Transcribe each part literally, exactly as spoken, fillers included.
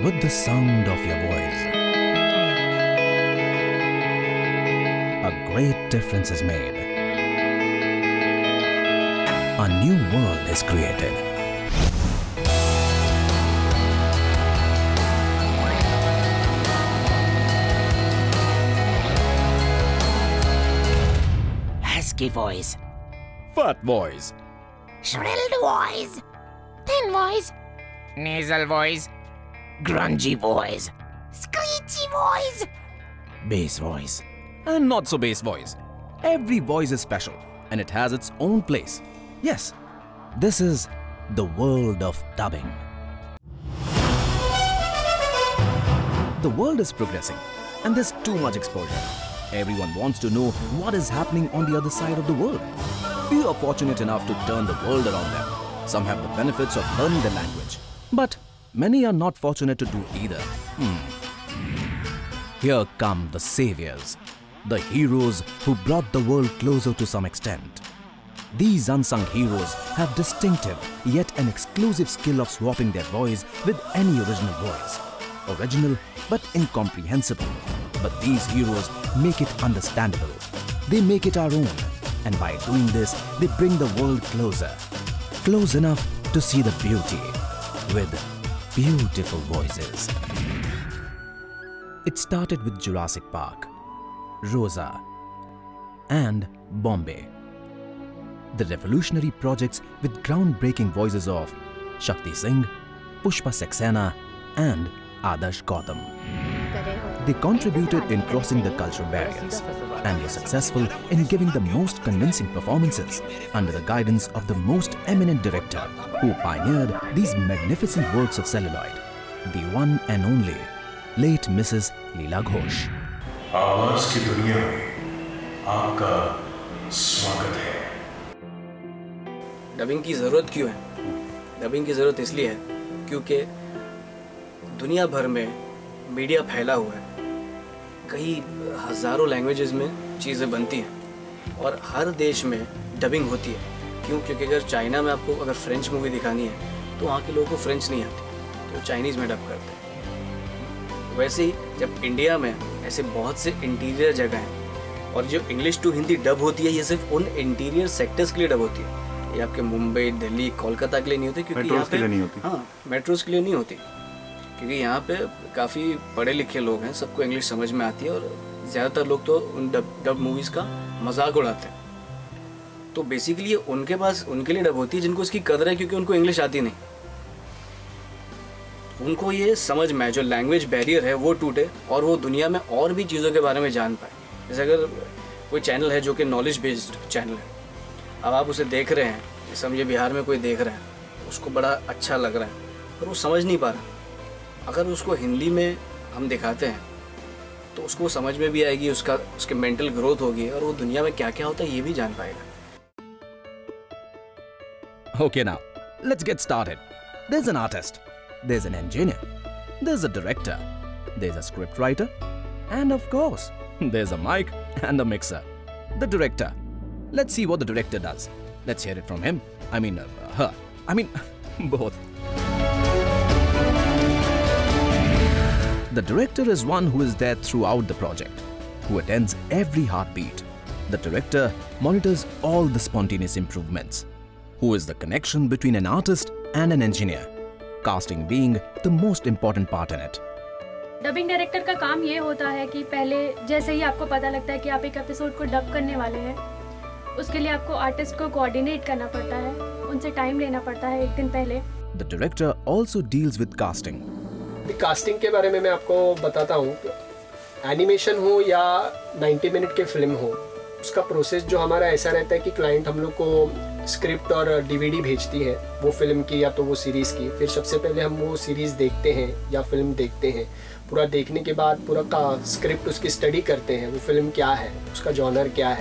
with the sound of your voice, a great difference is made. A new world is created. Husky voice, Fat voice, shrilled voice, thin voice, nasal voice, grungy voice, screechy voice, bass voice, and not so bass voice. Every voice is special and it has its own place. Yes, this is the world of dubbing. The world is progressing and there's too much exposure. Everyone wants to know what is happening on the other side of the world. Few are fortunate enough to turn the world around them. Some have the benefits of learning the language, but many are not fortunate to do either. Hmm. Here come the saviors, the heroes who brought the world closer to some extent. These unsung heroes have distinctive yet an exclusive skill of swapping their voice with any original voice. Original but incomprehensible. But these heroes make it understandable. They make it our own. And by doing this, they bring the world closer. Close enough to see the beauty with beautiful voices. It started with Jurassic Park, Rosa, and Bombay. The revolutionary projects with groundbreaking voices of Shakti Singh, Pushpa Saxena, and Adarsh Gautam. They contributed in crossing the cultural barriers and were successful in giving the most convincing performances under the guidance of the most eminent director who pioneered these magnificent works of celluloid, the one and only late Missus Leela Ghosh. आवाज की दुनिया में आपका स्वागत है। Dubbing की ज़रूरत क्यों है? डबिंग की ज़रूरत इसलिए है क्योंकि दुनिया भर में मीडिया फैला हुआ है। कई हज़ारों लैंग्वेजेस में चीज़ें बनती हैं और हर देश में डबिंग होती है। क्यों? क्योंकि अगर चाइना में आपको अगर फ्रेंच मूवी दिखानी है तो वहाँ के लोगों को फ्रेंच नहीं आती, तो चाइनीज़ में डब करते हैं। वैसे ही जब इंडिया में ऐसे बहुत से इंटीरियर जगह हैं और जो इंग्लिश टू हिंदी डब होती है, ये सिर्फ उन इंटीरियर सेक्टर्स के लिए डब होती है। ये आपके मुंबई, दिल्ली, कोलकाता के लिए नहीं होती, क्योंकि यहाँ पे नहीं होती। हाँ, मेट्रोज के लिए नहीं होती, क्योंकि यहाँ पे काफ़ी पढ़े लिखे लोग हैं, सबको इंग्लिश समझ में आती है और ज़्यादातर लोग तो उन डब डब मूवीज़ का मजाक उड़ाते हैं। तो बेसिकली ये उनके पास उनके लिए डब होती है जिनको इसकी कदर है, क्योंकि उनको इंग्लिश आती नहीं। उनको ये समझ में जो लैंग्वेज बैरियर है वो टूटे और वो दुनिया में और भी चीज़ों के बारे में जान पाए। जैसे अगर कोई चैनल है जो कि नॉलेज बेस्ड चैनल है, अब आप उसे देख रहे हैं, समझिए बिहार में कोई देख रहा है, उसको बड़ा अच्छा लग रहा है पर वो समझ नहीं पा रहा। अगर उसको हिंदी में हम दिखाते हैं तो उसको समझ में भी आएगी, उसका उसके मेंटल ग्रोथ होगी और वो दुनिया में क्या क्या होता है ये भी जान पाएगा। Okay, now let's get started. There's an artist, there's an engineer, there's a director, there's a script writer, and of course, there's a mic and a mixer. The director. Let's see what the director does. Let's hear it from him. I mean, uh, her. I mean, both. The director is one who is there throughout the project, who attends every heartbeat. The director monitors all the spontaneous improvements, who is the connection between an artist and an engineer, casting being the most important part in it. Dubbing director का काम ये होता है कि पहले जैसे ही आपको पता लगता है कि आप एक एपिसोड को डब करने वाले हैं, उसके लिए आपको आर्टिस्ट को कोऑर्डिनेट करना पड़ता है, उनसे टाइम लेना पड़ता है एक दिन पहले। The director also deals with casting. Casting के बारे में मैं आपको बताता हूँ। एनिमेशन हो या नब्बे मिनट के फिल्म हो, उसका प्रोसेस जो हमारा ऐसा रहता है कि क्लाइंट हम लोग को स्क्रिप्ट और डीवीडी भेजती है वो फिल्म की या तो वो सीरीज़ की। फिर सबसे पहले हम वो सीरीज़ देखते हैं या फिल्म देखते हैं। पूरा देखने के बाद पूरा का स्क्रिप्ट उसकी स्टडी करते हैं, वो फिल्म क्या है, उसका जॉनर क्या है,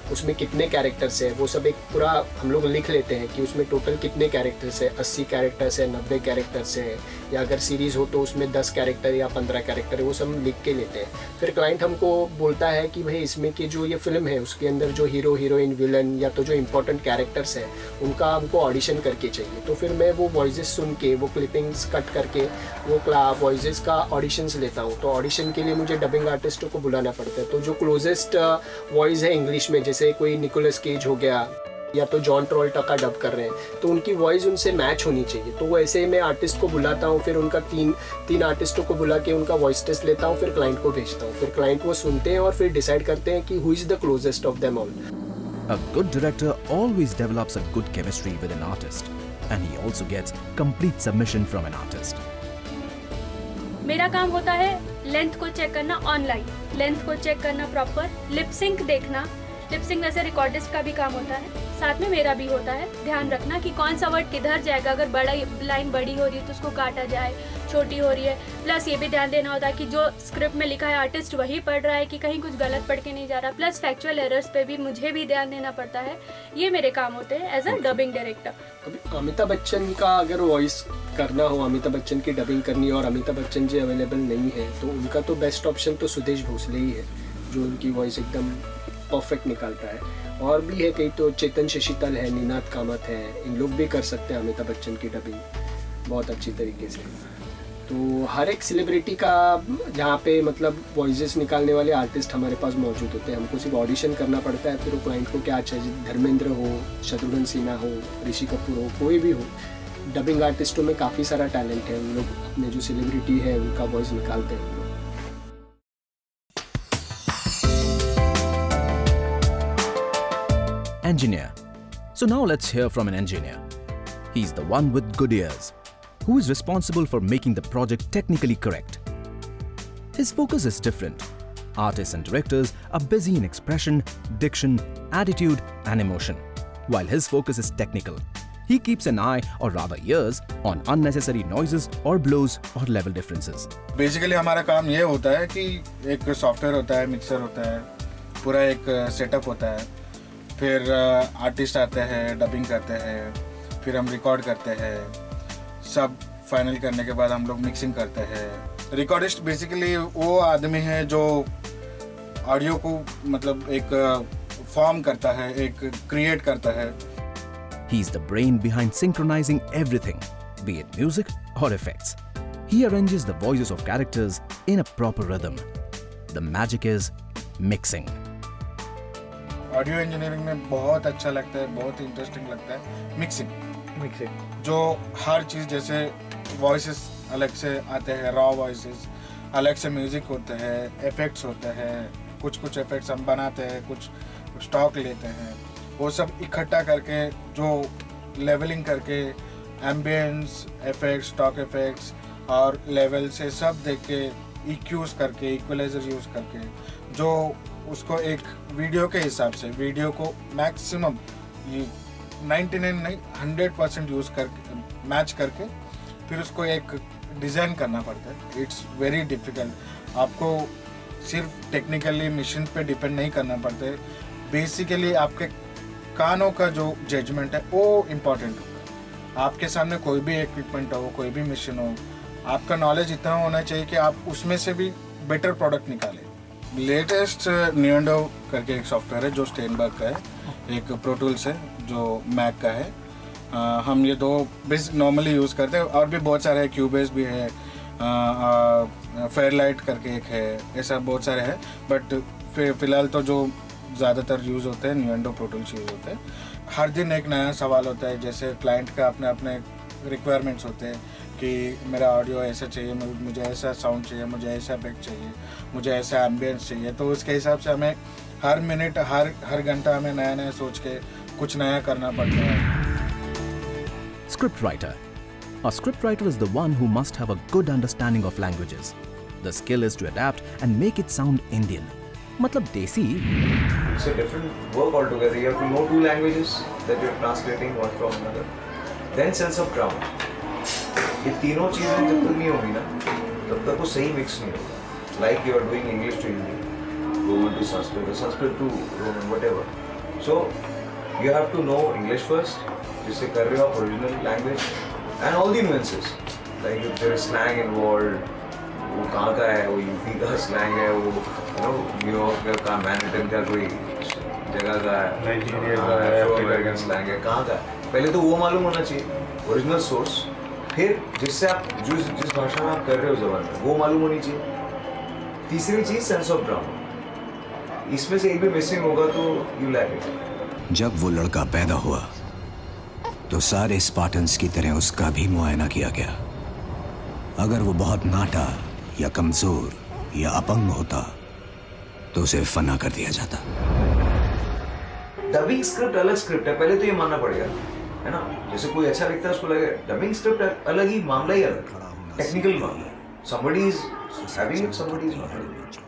उसमें कितने कैरेक्टर्स है, वो सब एक पूरा हम लोग लिख लेते हैं कि उसमें टोटल कितने कैरेक्टर्स है, अस्सी कैरेक्टर्स है, नब्बे कैरेक्टर्स है, या अगर सीरीज़ हो तो उसमें दस कैरेक्टर या पंद्रह कैरेक्टर है, वो सब लिख के लेते हैं। फिर क्लाइंट हमको बोलता है कि भाई इसमें की जो ये फिल्म है उसके अंदर जो हीरो हीरोइन विलन या तो जो इंपॉर्टेंट कैरेक्टर्स हैं उनका हमको ऑडिशन करके चाहिए। तो फिर मैं वो वॉइसेस सुन के, वो क्लिपिंग्स कट करके वो वॉइसेस का ऑडिशंस लेता हूँ। तो ऑडिशन के लिए मुझे डबिंग आर्टिस्टों को बुलाना पड़ता है। तो जो क्लोजेस्ट वॉइस है इंग्लिश में, जैसे कोई निकोलस केज हो गया या तो जॉन ट्रॉल्टा का डब कर रहे हैं, तो उनकी वॉइस उनसे मैच होनी चाहिए। तो वो ऐसे मैं आर्टिस्ट को बुलाता हूँ, फिर उनका तीन तीन आर्टिस्टों को बुला के उनका वॉइस टेस्ट लेता हूँ, फिर क्लाइंट को भेजता हूँ। फिर क्लाइंट वो सुनते हैं और फिर डिसाइड करते हैं कि who is the closest of them all. A good director always develops a good chemistry with an artist, and he also gets complete submission from an artist. मेरा काम होता है लेंथ को चेक करना ऑनलाइन, लेंथ को check करना proper, lip sync देखना। Lip sync वैसे रिकॉर्डिस्ट का भी काम होता है, साथ में मेरा भी होता है। ध्यान रखना कि कौन सा वर्ड किधर जाएगा, अगर बड़ा लाइन बड़ी हो रही है तो उसको काटा जाए, छोटी हो रही है। प्लस ये भी ध्यान देना होता है कि जो स्क्रिप्ट में लिखा है आर्टिस्ट वही पढ़ रहा है कि कहीं कुछ गलत पढ़ के नहीं जा रहा। प्लस फैक्चुअल एरर्स पे भी मुझे भी ध्यान देना पड़ता है। ये मेरे काम होते हैं एज अ डबिंग डायरेक्टर। अभी अमिताभ बच्चन का अगर वॉइस करना हो, अमिताभ बच्चन की डबिंग करनी हो और अमिताभ बच्चन जी अवेलेबल नहीं है, तो उनका तो बेस्ट ऑप्शन तो सुदेश भोसले ही है, जो उनकी वॉइस एकदम परफेक्ट निकालता है। और भी है कई, तो चेतन शशितल है, निनाद कामत है, इन लोग भी कर सकते हैं अमिताभ बच्चन की डबिंग बहुत अच्छी तरीके से। तो हर एक सेलिब्रिटी का जहाँ पे मतलब वॉइसेस निकालने वाले आर्टिस्ट हमारे पास मौजूद होते हैं। हमको सिर्फ ऑडिशन करना पड़ता है, फिर वो क्लाइंट को क्या चाहिए, धर्मेंद्र हो, शत्रुघ्न सिन्हा हो, ऋषि कपूर हो, कोई भी हो, डबिंग आर्टिस्टों में काफ़ी सारा टैलेंट है। उन लोग अपने जो सेलिब्रिटी है उनका वॉइस निकालते हैं। Engineer. So now let's hear from an engineer. He's the one with good ears, who is responsible for making the project technically correct. His focus is different. Artists and directors are busy in expression, diction, attitude, and emotion, while his focus is technical. He keeps an eye, or rather ears, on unnecessary noises or blows or level differences. Basically हमारा काम ये होता है कि एक software होता है, mixer होता है, पूरा एक सेटअप होता है, फिर आर्टिस्ट आते हैं, डबिंग करते हैं, फिर हम रिकॉर्ड करते हैं, सब फाइनल करने के बाद हम लोग मिक्सिंग करते हैं। रिकॉर्डिस्ट बेसिकली वो आदमी है जो ऑडियो को मतलब एक फॉर्म करता है, एक क्रिएट करता है। He is the brain behind synchronizing everything, be it music or effects. He arranges the voices of characters in a proper rhythm. The magic is mixing. Audio engineering में बहुत अच्छा लगता है, बहुत इंटरेस्टिंग लगता है मिक्सिंग। मिक्सिंग जो हर चीज़, जैसे वॉइसेस अलग से आते हैं, रॉ वॉइसेस अलग से, म्यूज़िक होते हैं, इफ़ेक्ट्स होते हैं, कुछ कुछ इफ़ेक्ट्स हम बनाते हैं, कुछ स्टॉक लेते हैं, वो सब इकट्ठा करके जो लेवलिंग करके एम्बियंस इफ़ेक्ट्स, स्टॉक इफ़ेक्ट्स और लेवल से सब देख के ईक्यूज़ करके, इक्वलाइजर यूज़ करके, जो उसको एक वीडियो के हिसाब से, वीडियो को मैक्सिमम ये निन्यानवे नहीं हंड्रेड परसेंट यूज़ करके मैच करके फिर उसको एक डिज़ाइन करना पड़ता है। It's very difficult. आपको सिर्फ टेक्निकली मशीन पे डिपेंड नहीं करना पड़ता है, बेसिकली आपके कानों का जो जजमेंट है वो इम्पॉर्टेंट होगा। आपके सामने कोई भी इक्विपमेंट हो, कोई भी मशीन हो, आपका नॉलेज इतना होना चाहिए कि आप उसमें से भी बेटर प्रोडक्ट निकालें। लेटेस्ट नियंडो करके एक सॉफ्टवेयर है जो स्टेनबर्ग का है, एक प्रो टूल्स है जो मैक का है। आ, हम ये दो बेस नॉर्मली यूज़ करते हैं, और भी बहुत सारे हैं, क्यूबेस भी है, फेयरलाइट करके एक है, ऐसा बहुत सारे हैं। बट फिर फ़िलहाल तो जो ज़्यादातर यूज़ होते हैं नियंडो प्रो टूल्स यूज़ होते हैं। हर दिन एक नया सवाल होता है, जैसे क्लाइंट का अपने अपने रिक्वायरमेंट्स होते हैं कि मेरा ऑडियो ऐसा चाहिए, मुझे ऐसा साउंड चाहिए, मुझे ऐसा इफेक्ट चाहिए, मुझे ऐसा एम्बियंस चाहिए। तो उसके हिसाब से हमें हर मिनट, हर हर घंटा हमें नया नया सोच के कुछ नया करना पड़ता है। Script writer. A script writer is the one who must have a good understanding of languages. The skill is to adapt and make it sound Indian. मतलब देसी। It's a different work altogether. You have to know two languages that you're translating one from another. Then sense of grammar. ये तीनों चीज़ें जब तक नहीं होगी ना, तब तक वो सही मिक्स नहीं होगा। Like you are doing English to Hindi, Roman to Sanskrit, or Sanskrit to Roman, whatever. So you have to know English first, जिससे कर रहे हो आप original language, and all the nuances. Like if there is slang involved, वो कहाँ का है, वो यूपी का slang है, वो you know न्यूयॉर्क का, मैनहट्टन का कोई जगह का है, नाइजीरिया का है, अमेरिकन slang है, कहाँ का है, पहले तो वो मालूम होना चाहिए, original source. फिर जिससे आप जिस जिस भाषा में आप कर रहे हो ज़बान में वो मालूम होनी चाहिए. तीसरी चीज़ सेंस ऑफ ड्रामा. इसमें से एक भी मिसिंग होगा तो यू लैक इट. जब वो लड़का पैदा हुआ तो सारे स्पार्टन्स की तरह उसका भी मुआयना किया गया. अगर वो बहुत नाटा या कमजोर या अपंग होता तो उसे फना कर दिया जाता. डबिंग स्क्रिप्ट अलग स्क्रिप्ट है, पहले तो ये मानना पड़ेगा, है ना. जैसे कोई अच्छा लिखता है उसको लगे डबिंग स्क्रिप्ट अलग ही, मामला ही अलग, टेक्निकल मामला. somebody is having it, somebody is not having it.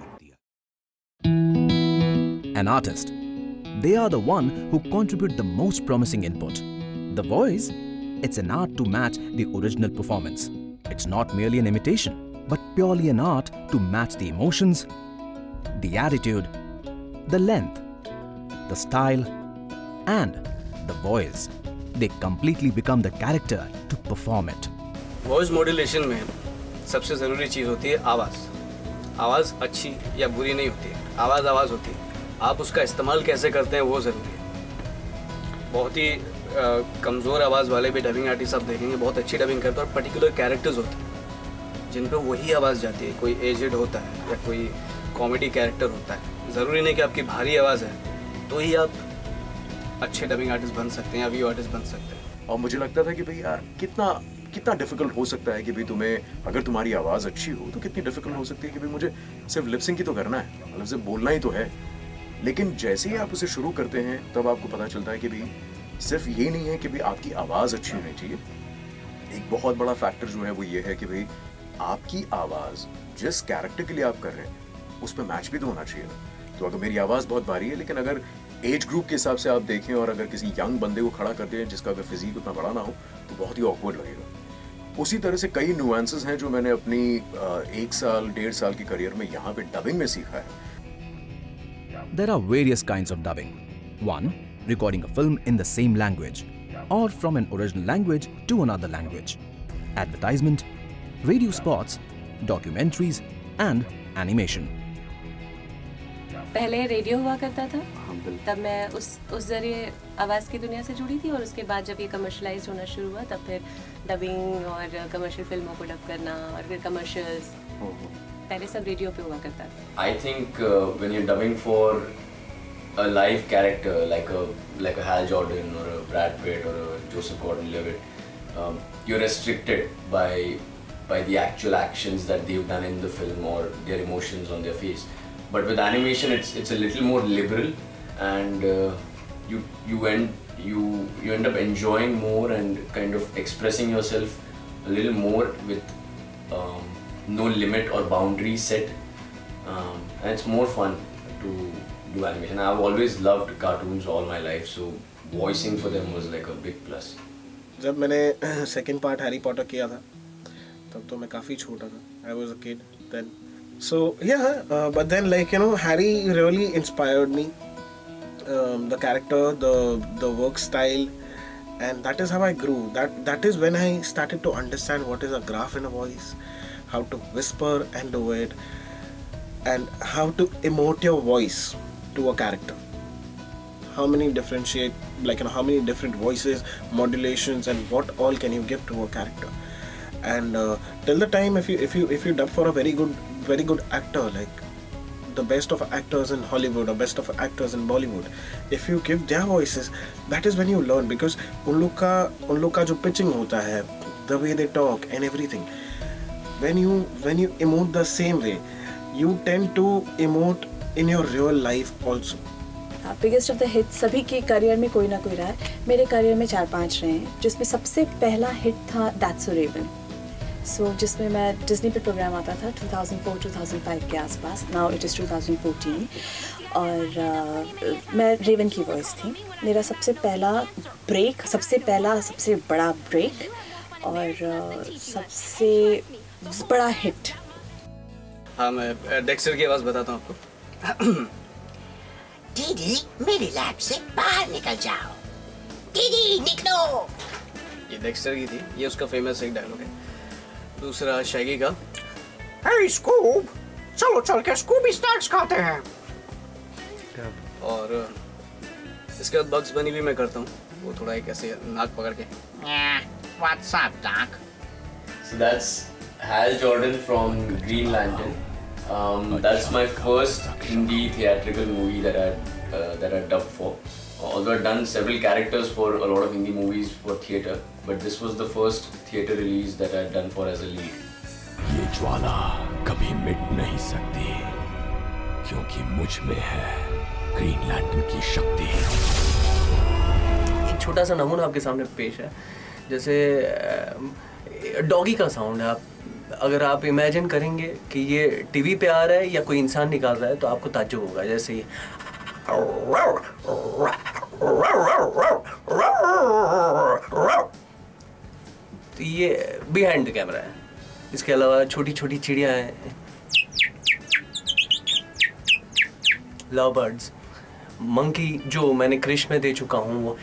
An artist, they are the one who contribute the most promising input. The voice, it's an art to match the original performance. It's not merely an imitation, but purely an art to match the emotions, the attitude, the length, the style, and the voice. They completely become the character to perform it. Voice modulation में सबसे ज़रूरी चीज़ होती है आवाज़. आवाज़ अच्छी या बुरी नहीं होती है, आवाज़ आवाज़ होती है. आप उसका इस्तेमाल कैसे करते हैं वो ज़रूरी है. बहुत ही कमज़ोर आवाज़ वाले भी डबिंग आर्टिस्ट आप देखेंगे बहुत अच्छी डबिंग करते हैं, और पर्टिकुलर कैरेक्टर्स होते हैं जिन पर वही आवाज़ जाती है. कोई एजेड होता है या कोई कॉमेडी कैरेक्टर होता है. ज़रूरी नहीं कि आपकी भारी आवाज़ है तो ही आप अच्छे डबिंग आर्टिस्ट बन सकते हैं या वीडियो आर्टिस्ट बन सकते हैं. और मुझे लगता था कि भाई यार कितना कितना डिफिकल्ट हो सकता है कि भाई तुम्हें अगर तुम्हारी आवाज़ अच्छी हो तो कितनी डिफिकल्ट हो सकती है कि भाई मुझे सिर्फ लिपसिंग की तो करना है, मतलब सिर्फ बोलना ही तो है. लेकिन जैसे ही आप उसे शुरू करते हैं तब आपको पता चलता है कि भाई सिर्फ ये नहीं है कि भाई आपकी आवाज़ अच्छी होनी चाहिए. एक बहुत बड़ा फैक्टर जो है वो ये है कि भाई आपकी आवाज़ जिस कैरेक्टर के लिए आप कर रहे हैं उस पर मैच भी तो होना चाहिए. तो अगर मेरी आवाज़ बहुत भारी है लेकिन अगर एज ग्रुप के हिसाब से आप देखें और अगर किसी यंग बंदे को खड़ा कर दें जिसका अगर फिजिक उतना बड़ा ना हो तो बहुत ही ऑकवर्ड लगेगा. उसी तरह से कई नुआंसेस हैं जो मैंने अपनी एक साल डेढ़ साल की करियर में यहाँ पे डबिंग में सीखा है. There are various kinds of dubbing. One, recording a film in the same language or from an original language to another language. Advertisement, radio spots, documentaries and animation. पहले रेडियो हुआ करता था, तब मैं उस उस जरिए आवाज़ की दुनिया से जुड़ी थी, और उसके बाद जब ये कमर्शलाइज होना शुरू हुआ तब फिर डबिंग और कमर्शियल फिल्मों को डब करना और फिर कमर्शियल्स. पहले सब रेडियो पे हुआ करता था. I think uh, when you're dubbing for a live character like a like a Hal Jordan or a Brad Pitt or a Joseph Gordon-Levitt, um, you're restricted by by the actual actions that they've done in the film or their emotions on their face. But with animation, it's it's a little more liberal, and uh, you you end you you end up enjoying more and kind of expressing yourself a little more with um, no limit or boundary set, um, and it's more fun to do animation. I've always loved cartoons all my life, so voicing for them was like a big plus. जब मैंने second part Harry Potter किया था तब तो मैं काफ़ी छोटा था. I was a kid then. So yeah, uh, but then like you know, Harry really inspired me. Um, the character, the the work style, and that is how I grew. That that is when I started to understand what is a graph in a voice, how to whisper and do it, and how to emote your voice to a character. How many differentiate, like you know, how many different voices, modulations, and what all can you give to a character? And uh, till the time, if you if you if you dub for a very good very good actor, like the best of actors in Hollywood or best of actors in Bollywood, if you give their voices, that is when you learn, because उन लोग का उन लोग का जो pitching होता है, the way they talk and everything, when you when you emote the same way, you tend to emote in your real life also. Biggest of the hit सभी के करियर में कोई ना कोई रहा है. मेरे करियर में चार पांच रहे हैं, जिसमें सबसे पहला हिट था दैट्स सो रेवन. सो जिसमें मैं डिज्नी पे प्रोग्राम आता था two thousand four two thousand five के आसपास. Now it is two thousand fourteen, और uh, मैं रेवन की वॉइस थी. मेरा सबसे पहला ब्रेक, सबसे पहला सबसे बड़ा ब्रेक और uh, सबसे बड़ा हिट. हाँ, मैं डेक्स्टर की आवाज़ बताता हूँ आपको. दीदी मेरे लैब से बाहर निकल जाओ। दीदी निकलो। ये डेक्स्टर की थी, ये उसका फेमस एक डायलॉग है। दूसरा शैगी का, हे स्कूब, चलो चल के स्कूबी स्नैक्स खाते हैं। और इसके बाद बग्स बनी भी मैं करता हूँ, वो थोड़ा एक ऐसे नाक पकड़ के। What's up, Doc? So that's Hal Jordan from Green Lantern. Um, that's my first Hindi theatrical movie that I uh, that I dubbed for. Although I've done several characters for a lot of Hindi movies for theatre, but this was the first theatre release that I'd done for as a lead. ये ज्वाला कभी मिट नहीं सकती, क्योंकि मुझ में है green lantern की शक्ति। एक छोटा सा नमूना आपके सामने पेश है, जैसे डॉगी का साउंड है। आप अगर आप इमेजिन करेंगे कि ये टीवी पे आ रहा है या कोई इंसान निकाल रहा है तो आपको ताज्जुब होगा। जैसे ये तो ये बिहाइंड द कैमरा है। इसके अलावा छोटी छोटी चिड़िया हैं, लव बर्ड्स, मंकी जो मैंने क्रिश में दे चुका हूँ वो,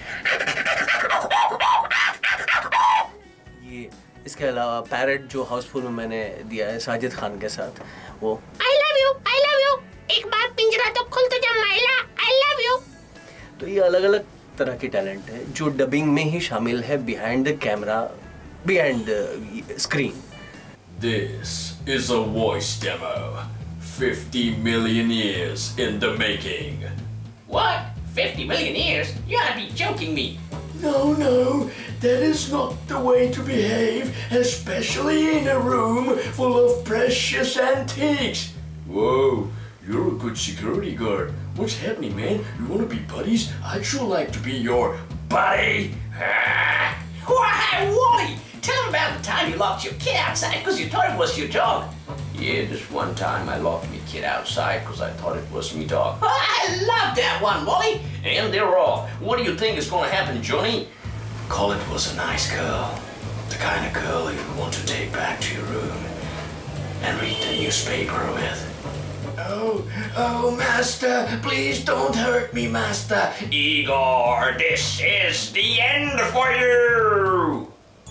ये इसके अलावा पैरट जो हाउसफुल में मैंने दिया है साजिद खान के साथ, वो I love you, I love you. एक बार पिंजरा तो खुल तो जा माइला, I love you. तो ये अलग अलग तरह की टैलेंट है जो डबिंग में ही शामिल है, behind the camera, behind the screen. This is a voice demo. fifty million years in the making. What? fifty million years? You gotta be joking me. No, no, that is not the way to behave, especially in a room full of precious antiques. Whoa, you're a good security guard. What's happening, man? You wanna be buddies? I'd sure like to be your buddy. Why, Wally? Tell him about the time you locked your kid outside because you thought it was your dog. Yeah, just one time I locked my kid outside because I thought it was me dog. Oh, I love that one, Wally. And they're off. What do you think is gonna happen, Johnny? Call it was a nice girl. The kind of girl you want to take back to your room and read the newspaper with. Oh, oh, Master, please don't hurt me, Master. Igor, this is the end for you.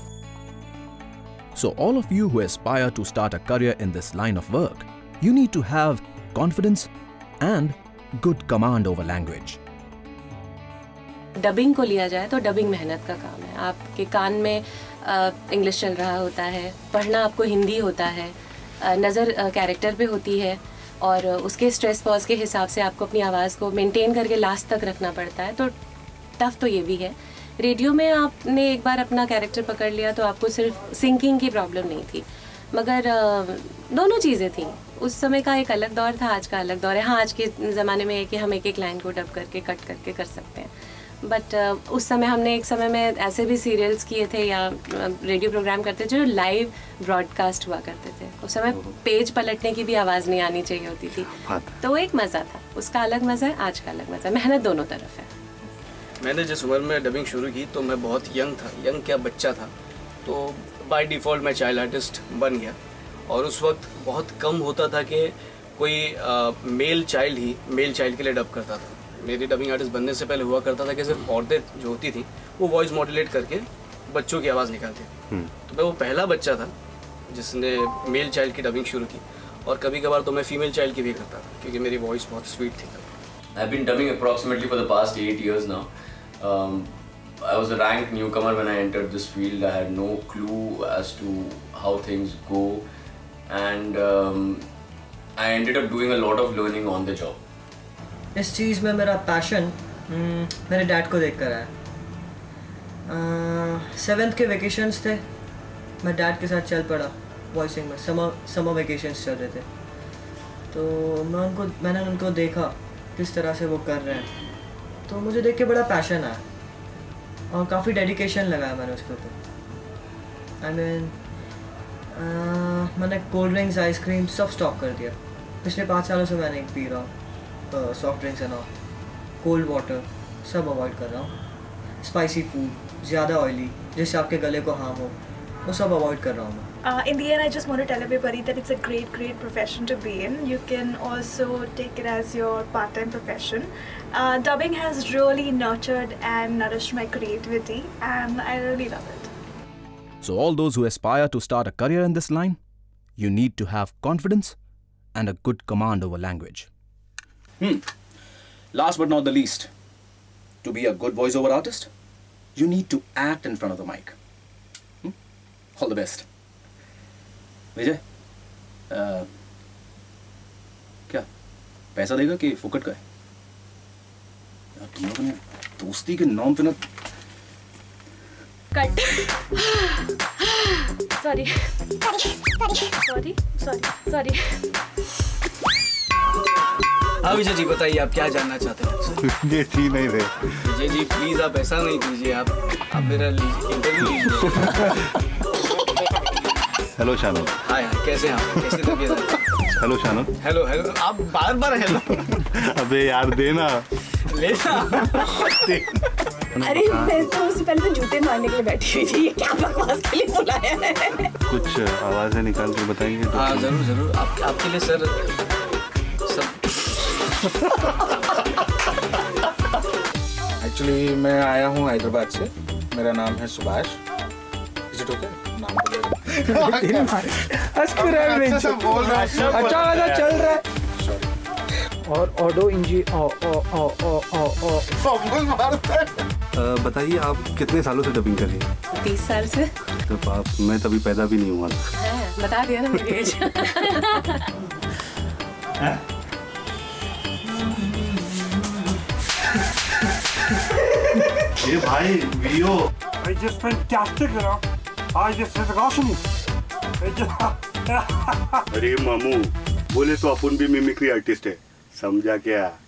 So all of you who aspire to start a career in this line of work, you need to have confidence and good command over language. Dubbing को लिया जाए तो dubbing मेहनत का काम है। आपके कान में इंग्लिश चल रहा होता है, पढ़ना आपको हिंदी होता है, नज़र कैरेक्टर पे होती है और उसके स्ट्रेस पॉज के हिसाब से आपको अपनी आवाज़ को मेंटेन करके लास्ट तक रखना पड़ता है। तो टफ तो ये भी है। रेडियो में आपने एक बार अपना कैरेक्टर पकड़ लिया तो आपको सिर्फ सिंकिंग की प्रॉब्लम नहीं थी, मगर दोनों चीज़ें थी। उस समय का एक अलग दौर था, आज का अलग दौर है। हाँ, आज के ज़माने में है कि हम एक एक लाइन को डब करके कट करके कर सकते हैं, बट उस समय हमने एक समय में ऐसे भी सीरियल्स किए थे या रेडियो प्रोग्राम करते थे जो लाइव ब्रॉडकास्ट हुआ करते थे। उस समय पेज पलटने की भी आवाज़ नहीं आनी चाहिए होती थी, तो वो एक मज़ा था। उसका अलग मज़ा है, आज का अलग मज़ा है। मेहनत दोनों तरफ है। मैंने जिस उम्र में डबिंग शुरू की तो मैं बहुत यंग था, यंग क्या बच्चा था, तो बाय डिफ़ॉल्ट मैं चाइल्ड आर्टिस्ट बन गया। और उस वक्त बहुत कम होता था कि कोई आ, मेल चाइल्ड ही मेल चाइल्ड के लिए डब करता था। मेरी डबिंग आर्टिस्ट बनने से पहले हुआ करता था कि सिर्फ औरतें जो होती थी वो वॉइस मॉड्यूलेट करके बच्चों की आवाज़ निकालती थी। तो मैं वो पहला बच्चा था जिसने मेल चाइल्ड की डबिंग शुरू की, और कभी कभार तो मैं फीमेल चाइल्ड की भी करता था क्योंकि मेरी वॉइस बहुत स्वीट थी। I've been dubbing approximately for the past eight years now. Um, I was a rank newcomer when I entered this field. I had no clue as to how things go, and um, I ended up doing a lot of learning on the job. इस चीज़ में मेरा passion मेरे dad को देख कर आया। Seventh के vacations थे, मैं डैड के साथ चल पड़ा वॉइसिंग में। समर समर वेकेशंस चल रहे थे, तो मैं उनको मैंने उनको देखा किस तरह से वो कर रहे हैं, तो मुझे देख के बड़ा पैशन आया और काफ़ी डेडिकेशन लगाया मैंने उसके ऊपर। आई मीन मैंने कोल्ड ड्रिंक्स, आइसक्रीम सब स्टॉप कर दिया। पिछले पाँच सालों से मैं नहीं पी रहा हूँ सॉफ्ट ड्रिंक्स है ना, कोल्ड वाटर सब अवॉइड कर रहा हूँ। स्पाइसी फूड, ज़्यादा ऑयली जिससे आपके गले को हार्म हो, वो सब अवॉइड कर रहा हूँ मैं। Uh, in the end, I just want to tell everybody that it's a great, great profession to be in. You can also take it as your part-time profession. Uh, dubbing has really nurtured and nourished my creativity, and I really love it. So all those who aspire to start a career in this line, you need to have confidence and a good command over language. Hmm. Last but not the least, to be a good voiceover artist, you need to act in front of the mic. Hmm? All the best. विजय, क्या पैसा देगा कि फुकट का है? यार तुम लोगों ने दोस्ती के नाम पे ना cut sorry sorry sorry sorry हाँ विजय जी बताइए आप क्या जानना चाहते हैं? विजय जी नहीं रहे। विजय जी प्लीज आप ऐसा नहीं कीजिए, आप आप मेरा इंटरव्यू लीजिए। हेलो शानू। हाय हाय कैसे हैं आप? कैसी तबीयत है? हेलो शानू। हेलो हेलो आप बार बार हेलो। अबे यार देना। लेना। अरे मैं तो उससे पहले तो जूते मारने के लिए बैठी हुई थी, ये क्या बकवास के लिए बुलाया है? कुछ आवाजें निकाल के बताएंगे? हाँ जरूर जरूर आप आपके लिए सर सब। एक्चुअली मैं आया हूँ हैदराबाद से, मेरा नाम है सुभाष। Is it okay? नाम तो हंस कर रहा है अच्छा बोल रहा है, अच्छा वाला चल रहा है। और ऑडो इंजी ओ ओ ओ ओ ओ ओ फंबल मारता है। बताइए आप कितने सालों से डबिंग कर रही हैं? तीस साल से। तो आप मैं तभी पैदा भी नहीं हुआ था। बता दिया ना मेरी एज। ये भाई video I just fantastic, you know. I just was awesome. अरे मामू बोले तो अपन भी मिमिक्री आर्टिस्ट है, समझा क्या?